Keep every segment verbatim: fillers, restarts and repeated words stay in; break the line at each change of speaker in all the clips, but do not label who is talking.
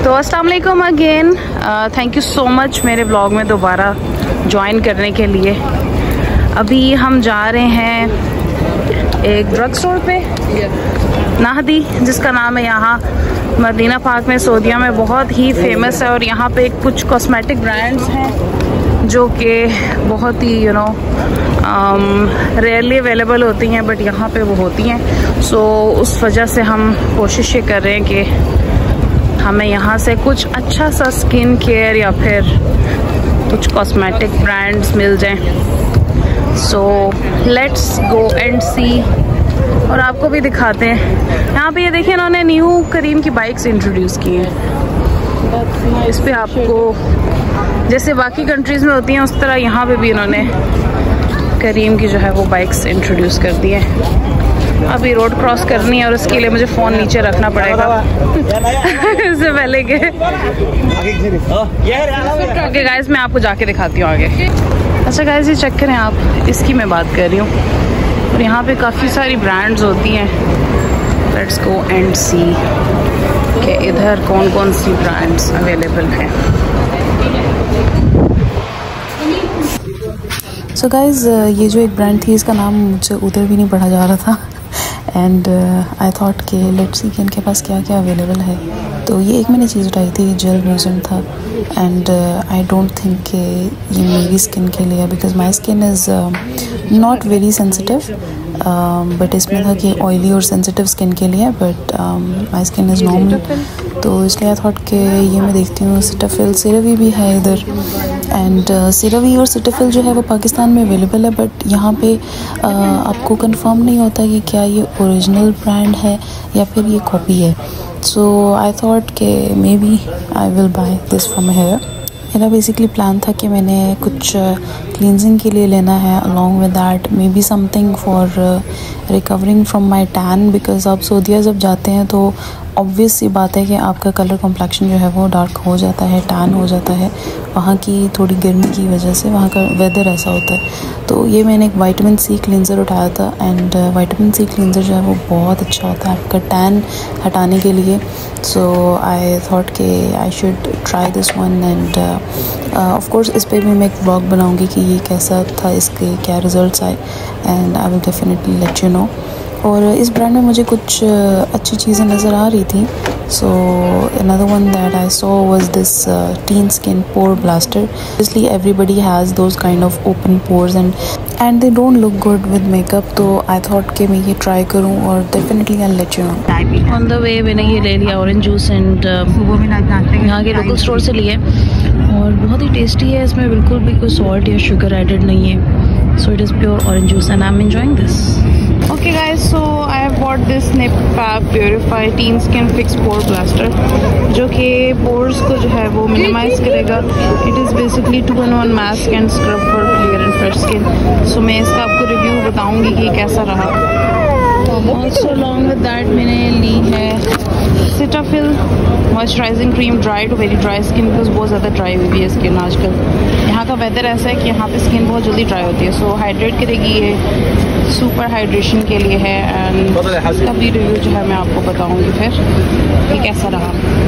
तो अस्सलाम वालेकुम again, thank you so much मेरे ब्लॉग में दोबारा ज्वाइन करने के लिए। अभी हम जा रहे हैं एक ड्रग स्टोर पे, नाहदी जिसका नाम है, यहाँ मदीना पार्क में सऊदीया में बहुत ही फेमस है। और यहाँ पे कुछ कॉस्मेटिक ब्रांड्स हैं जो कि बहुत ही यू नो रेयरली अवेलेबल होती हैं, बट यहाँ पे वो होती हैं। सो so, उस वजह से हम कोशिश ये कर रहे हैं कि हमें यहाँ से कुछ अच्छा सा स्किन केयर या फिर कुछ कॉस्मेटिक ब्रांड्स मिल जाएं। सो लेट्स गो एंड सी, और आपको भी दिखाते हैं। यहाँ पे ये देखिए, इन्होंने न्यू करीम की बाइक्स इंट्रोड्यूस की हैं। इस पे आपको जैसे बाकी कंट्रीज़ में होती हैं उस तरह यहाँ पे भी इन्होंने करीम की जो है वो बाइक्स इंट्रोड्यूस कर दी हैं। अभी रोड क्रॉस करनी है और उसके लिए मुझे फ़ोन नीचे रखना पड़ेगा इससे पहले के। ओके गाइस, मैं आपको जाके दिखाती हूँ आगे। अच्छा गाइस, ये चेक करें आप, इसकी मैं बात कर रही हूँ। और यहाँ पे काफ़ी सारी ब्रांड्स होती हैं। लेट्स गो एंड सी कि इधर कौन कौन सी ब्रांड्स अवेलेबल हैं।
सो so गाइज़, ये जो एक ब्रांड थी इसका नाम मुझे उधर भी नहीं पढ़ा जा रहा था, एंड आई थॉट कि लेट्स सी कि इनके पास क्या क्या अवेलेबल है। तो ये एक मैंने चीज़ उठाई थी, जेल म्यूजियम था, एंड आई डोंट थिंक कि ये मेरी स्किन के लिए, because my skin is not very sensitive, but इसमें था कि ऑयली और सेंसिटिव स्किन के लिए, but my skin is normal. तो इसलिए आई थॉट कि ये मैं देखती हूँ। सिटाफिल सिरावी भी है इधर, एंड सिरावी और सिटाफिल जो है वो पाकिस्तान में अवेलेबल है, बट यहाँ पे uh, आपको कंफर्म नहीं होता कि क्या ये ओरिजिनल ब्रांड है या फिर ये कॉपी है। सो आई थॉट कि maybe I will buy this from here. मेरा बेसिकली प्लान था कि मैंने कुछ क्लींजिंग के लिए लेना है, along with that maybe something for recovering from my tan, because आप सऊदीया जब जाते हैं तो ऑब्वियस सी बात है कि आपका कलर कॉम्प्लेक्शन जो है वो डार्क हो जाता है, टैन हो जाता है, वहाँ की थोड़ी गर्मी की वजह से, वहाँ का वेदर ऐसा होता है। तो ये मैंने एक विटामिन सी क्लींजर उठाया था, एंड विटामिन सी क्लींजर जो है वो बहुत अच्छा होता है आपका टैन हटाने के लिए। सो आई थॉट कि I should try this one, and of course इस पर भी मैं एक ब्लॉग बनाऊँगी कि ये कैसा था, इसके क्या रिज़ल्ट्स आए, and I will definitely let you know. और इस ब्रांड में मुझे कुछ अच्छी चीज़ें नज़र आ रही थी। So another one that I saw was this teen skin pore blaster. Obviously everybody has those kind of open pores and and they don't look good with makeup, तो I thought कि मैं ये ट्राई करूँ और definitely I'll let you know।
On the way मैंने ये ले लिया ऑरेंज जूस, एंड यहाँ के लोकल स्टोर से लिए, और बहुत ही टेस्टी है। इसमें बिल्कुल भी कोई सॉल्ट या शुगर एडेड नहीं है। So it is pure orange juice and I am enjoying this. Okay guys, so I have bought this Nip Fab purify teen skin fix pore blaster, जो कि पोर्स को जो है वो मिनिमाइज करेगा। It is basically two in one mask and scrub for clear and fresh skin. So मैं इसका आपको रिव्यू बताऊंगी कि कैसा रहा। ऑल्सो अलॉन्ग विद दैट मैंने ली है Cetaphil moisturising cream, dry to very dry skin, because बहुत ज़्यादा ड्राई हुई है स्किन आजकल। यहाँ का वेदर ऐसा है कि यहाँ पे स्किन बहुत जल्दी ड्राई होती है, सो so, हाइड्रेट करेगी ये, सुपर हाइड्रेशन के लिए है। एंड इसका भी रिव्यू जो है मैं आपको बताऊँगी फिर कि कैसा रहा।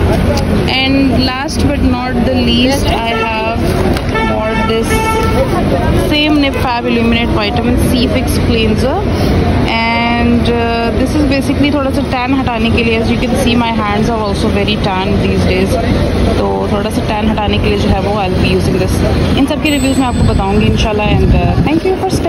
And last but not the least, I have bought this same Nip Fab illuminate vitamin C fix cleanser, and this is basically थोड़ा सा टैन हटाने के लिए। As you can see my hands are also very tan these days, तो थोड़ा सा tan हटाने के लिए जो है वो I will be using this. इन सब के रिव्यूज़ मैं आपको बताऊंगी इंशाल्लाह। And thank you for